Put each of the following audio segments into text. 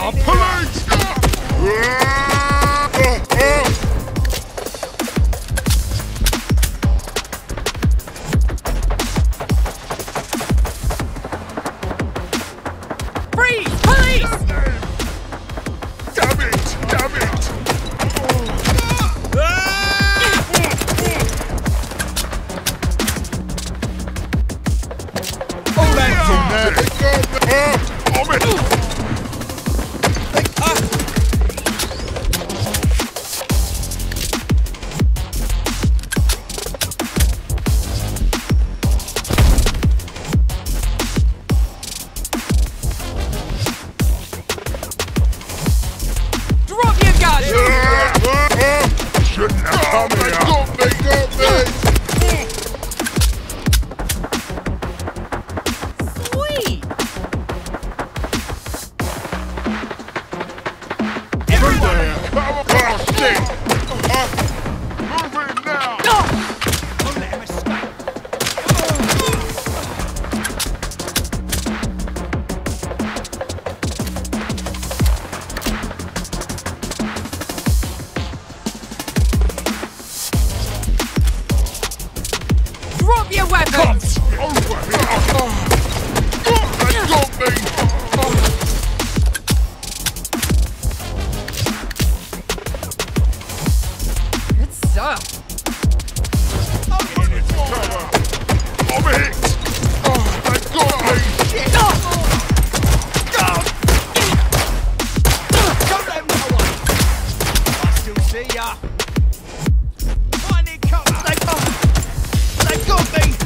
Police! Freeze! Police! Damn it! Damn it! All empty! I'm in! Drop your gun! Shouldn't have come here. Got me! Sweet! Everyone! Oh, shit! Move it now! Don't let him escape! Drop your weapons! Over here! They got me! Good stuff! I'm hit! They got me! Don't let him get away! I still see ya! I need cover! They got me!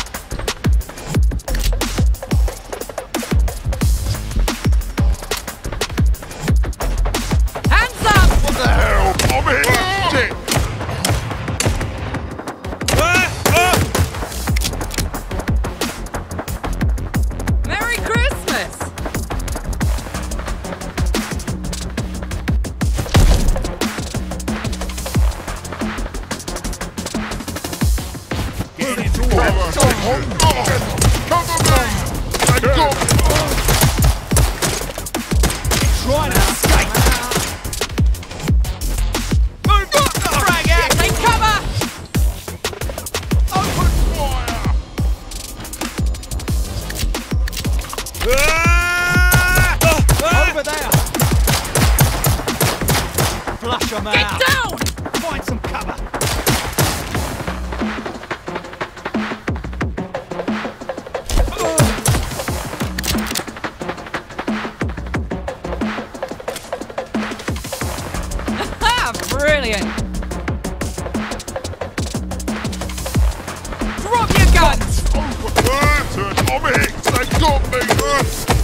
Hands up! What the hell? I'm hit! Shit! Merry Christmas! Get into cover! Cover me! They got me! Trying to escape! Move up! Frag out! Take cover! Open fire! Over there! Flush them out! Get down! Find some cover! Brilliant! Drop your guns! I'm hit! They got me!